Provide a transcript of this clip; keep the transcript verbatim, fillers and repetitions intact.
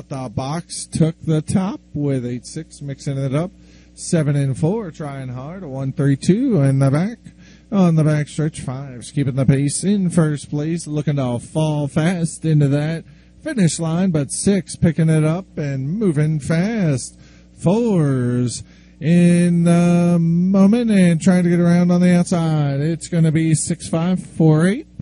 out the box, took the top with eight six, mixing it up. seven and four, trying hard. A one three two in the back. On the back stretch, fives keeping the pace in first place, looking to fall fast into that finish line, but six picking it up and moving fast. Fours in the moment and trying to get around on the outside. It's going to be six five, four eight.